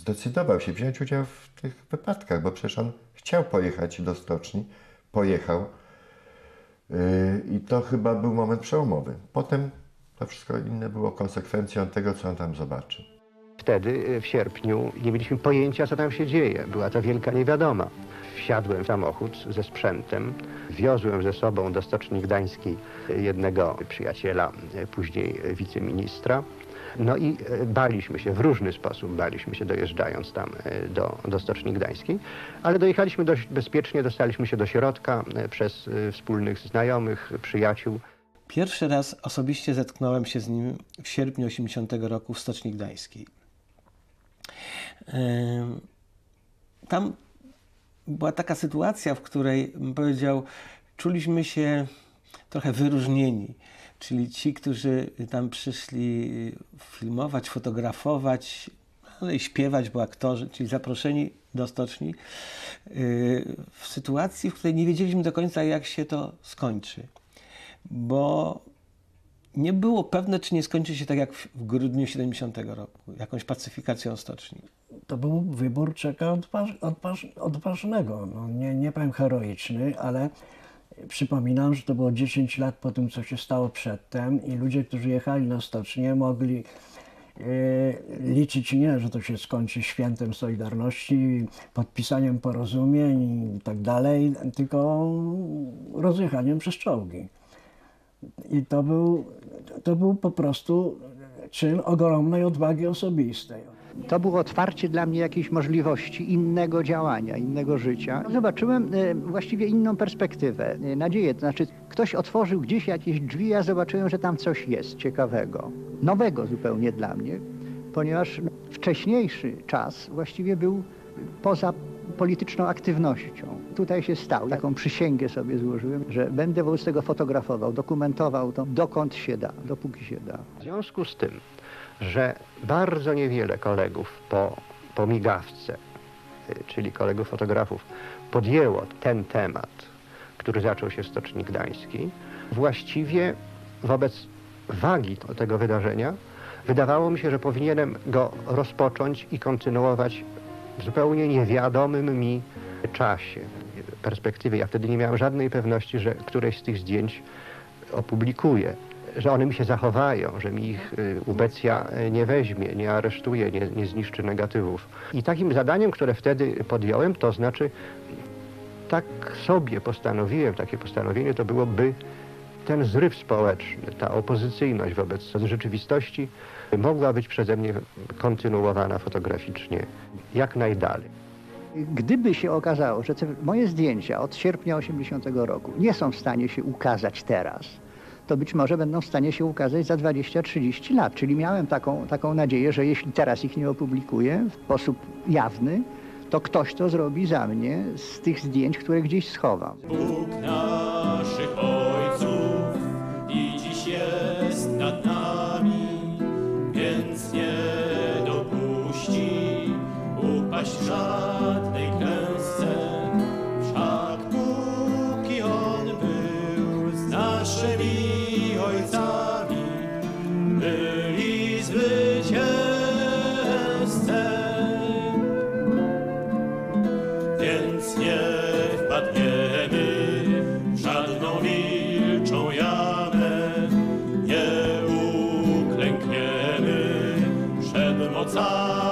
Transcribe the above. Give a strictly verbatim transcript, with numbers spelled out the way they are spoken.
zdecydował się wziąć udział w tych wypadkach, bo przecież on chciał pojechać do stoczni, pojechał yy, i to chyba był moment przełomowy. Potem to wszystko inne było konsekwencją tego, co on tam zobaczył. Wtedy, w sierpniu, nie mieliśmy pojęcia, co tam się dzieje. Była to wielka niewiadoma. Wsiadłem w samochód ze sprzętem, wiozłem ze sobą do Stoczni Gdańskiej jednego przyjaciela, później wiceministra. No i baliśmy się, w różny sposób baliśmy się, dojeżdżając tam do, do Stoczni Gdańskiej, ale dojechaliśmy dość bezpiecznie, dostaliśmy się do środka przez wspólnych znajomych, przyjaciół. Pierwszy raz osobiście zetknąłem się z nim w sierpniu osiemdziesiątego roku w Stoczni Gdańskiej. Tam była taka sytuacja, w której, bym powiedział, czuliśmy się trochę wyróżnieni. Czyli ci, którzy tam przyszli filmować, fotografować, ale i śpiewać, bo aktorzy, czyli zaproszeni do stoczni, w sytuacji, w której nie wiedzieliśmy do końca, jak się to skończy. Bo nie było pewne, czy nie skończy się tak jak w grudniu siedemdziesiątego roku, jakąś pacyfikacją stoczni. To był wybór czeka odważ, odważ, odważnego, no nie, nie powiem heroiczny, ale przypominam, że to było dziesięć lat po tym, co się stało przedtem i ludzie, którzy jechali na stocznię, mogli yy, liczyć nie, że to się skończy świętem Solidarności, podpisaniem porozumień i tak dalej, tylko rozjechaniem przez czołgi. I to był, to był po prostu czyn ogromnej odwagi osobistej. To było otwarcie dla mnie jakiejś możliwości innego działania, innego życia. Zobaczyłem e, właściwie inną perspektywę, e, nadzieję. To znaczy, ktoś otworzył gdzieś jakieś drzwi, ja zobaczyłem, że tam coś jest ciekawego, nowego zupełnie dla mnie, ponieważ wcześniejszy czas właściwie był poza polityczną aktywnością. Tutaj się stał. Taką przysięgę sobie złożyłem, że będę wobec tego fotografował, dokumentował to, dokąd się da, dopóki się da. W związku z tym, że bardzo niewiele kolegów po, po migawce, czyli kolegów fotografów, podjęło ten temat, który zaczął się w Stoczni Gdańskiej, właściwie wobec wagi tego wydarzenia wydawało mi się, że powinienem go rozpocząć i kontynuować w zupełnie niewiadomym mi czasie, perspektywie. Ja wtedy nie miałem żadnej pewności, że któreś z tych zdjęć opublikuję, że one mi się zachowają, że mi ich ubecja nie weźmie, nie aresztuje, nie, nie zniszczy negatywów. I takim zadaniem, które wtedy podjąłem, to znaczy tak sobie postanowiłem, takie postanowienie to było, by ten zryw społeczny, ta opozycyjność wobec rzeczywistości mogła być przeze mnie kontynuowana fotograficznie jak najdalej. Gdyby się okazało, że te moje zdjęcia od sierpnia osiemdziesiątego roku nie są w stanie się ukazać teraz, to być może będą w stanie się ukazać za dwadzieścia trzydzieści lat. Czyli miałem taką, taką nadzieję, że jeśli teraz ich nie opublikuję w sposób jawny, to ktoś to zrobi za mnie z tych zdjęć, które gdzieś schowam. Bóg naszych ojców i dziś jest nad nami, więc nie dopuści upaść żadnej klęsce. Wszak póki On był z naszymi ojcami, byli zwycięzcem. Więc nie wpadniemy w żadną wilczą jamę, nie uklękniemy przed mocami.